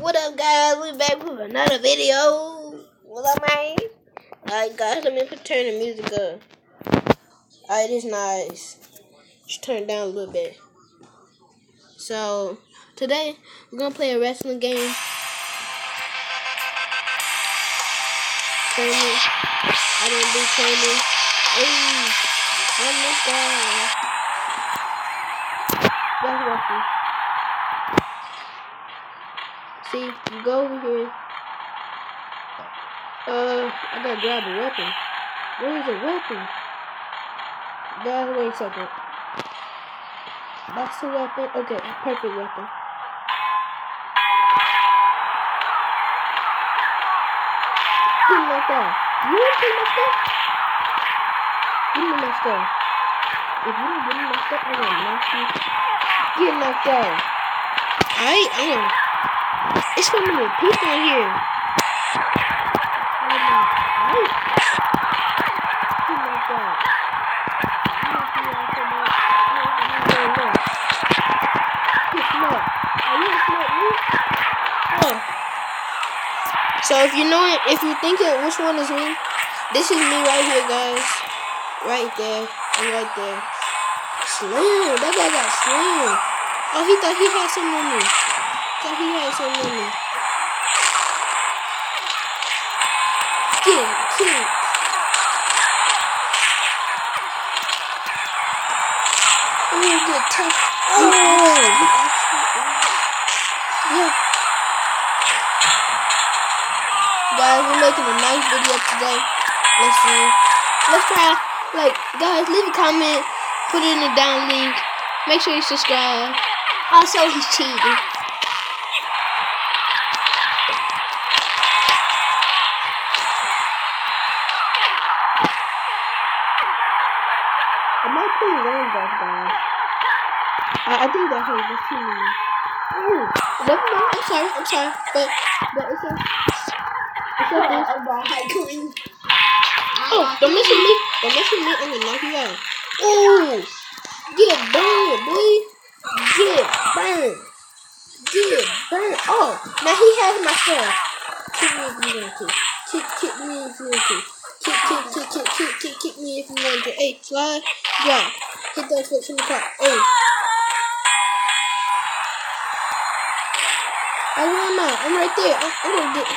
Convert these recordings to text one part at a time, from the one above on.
What up, guys? We back with another video. What up, man? Alright, guys, let me turn the music up. Alright, it's nice. Just turn it down a little bit. So, today, we're gonna play a wrestling game. Training. I didn't do training. Hey, I'm this guy. That's wrestling. See, you go over here. I gotta grab a weapon. Where is the weapon? Guys, wait a second. That's the weapon. Okay, perfect weapon. Give me my stuff. You want to take my stuff? Give me my stuff. If you don't give me my stuff, I'm gonna knock you. Get knocked out. Alright, I'm gonna. It's so many people in here. Oh my God. Get knocked out. Oh. So if you know it, if you're thinking which one is me, this is me right here, guys. Right there and right there. Slam! That guy got slammed. Oh, he thought he had something on me. Thought he had something on me. Kill. Oh, good tough. Oh, yeah. Guys, we're making a nice video today. Let's try. Like, guys, leave a comment. Put it in the down link. Make sure you subscribe. Also, he's cheating. I might put his arms off, guys. I think that hurts. That's too many. Oh, never mind. I'm sorry. But it's a oh, don't mess with me. I'm gonna knock you out. Oh, get burned, boy. Get burned. Oh, now he has my stuff. Kick me if you want to. Kick me if you want to. Kick me if you want to. Hey, slide, drop. Hit those foot from the top. Hey. Where am I? I'm right there. I'm gonna get.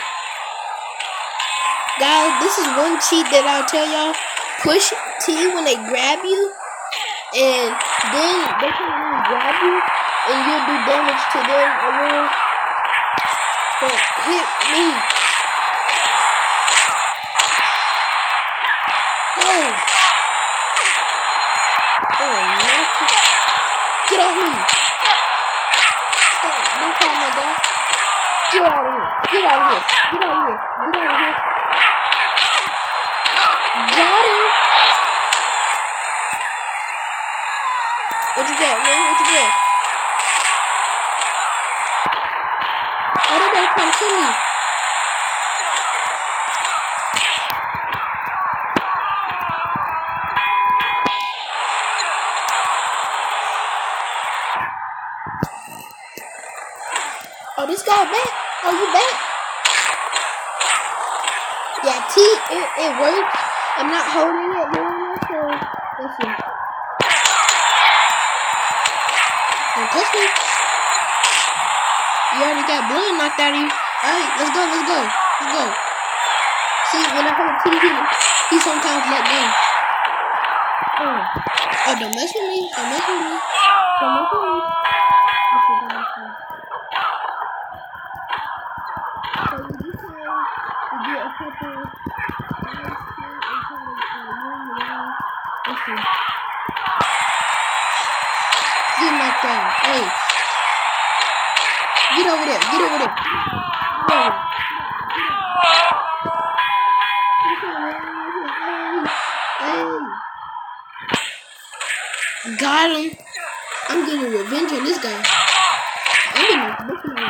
Guys, this is one cheat that I'll tell y'all. Push T when they grab you, and then they can really grab you, and you'll do damage to them a little. But hit me. Oh, no. Get off me. Stop. Don't call my dad. Get out of here. Got him. What you got, man? What you got? Why did they come to me? Oh, this guy back? Oh, you back? Yeah, T, it works. I'm not holding it anymore, so let's see. Don't touch me. You already got blood knocked out of you. Alright, let's go. See, when I hold T, he sometimes let go. Oh, don't mess with me. Don't mess with me. Get a couple get knocked out. Hey. Get over there. Hey. Got him. I'm getting revenge on this guy. I'm gonna look at him.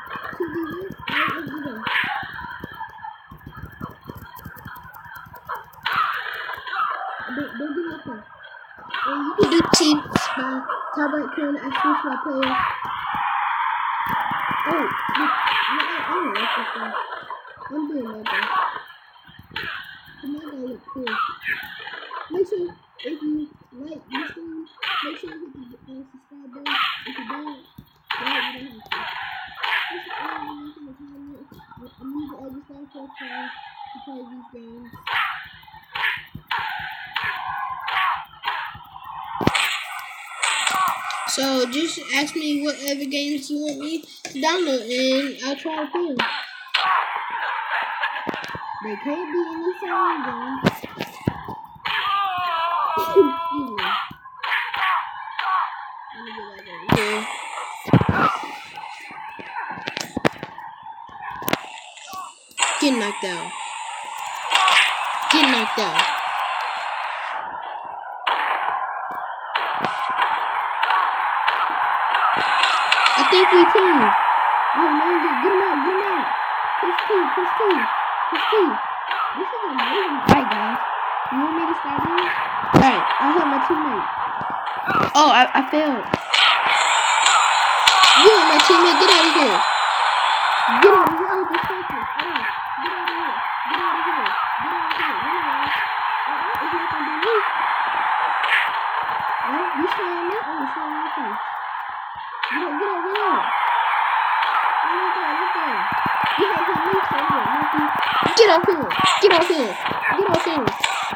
Don't do nothing. And you can do teams by top right corner. I switch my player. Oh, I don't like this one. I'm doing my best. But my guy look cool. Make sure if you like this one, make sure you hit the subscribe button. If you don't, well, you don't have to. This is all I'm making the comment. I'm using other stuff for to play these games. So just ask me what other games you want me to download and I'll try to play them. They can't be any sound games. Excuse me. Let me get back over here. Get knocked out. Get knocked out. I think we team. Oh man, get him out, get him out. Push T. This is amazing. Alright guys, you want me to start doing? Alright, I'll help my teammate. Oh, I failed. You and my teammate, get out of here. Get out of here. Oh, this focus. Alright, get out of here. Get out of here. It's not gonna be me. Alright, you slaying me? I'm gonna slay you too. Get out. Let's go. You have to leave somewhere, Monkey. Get off here.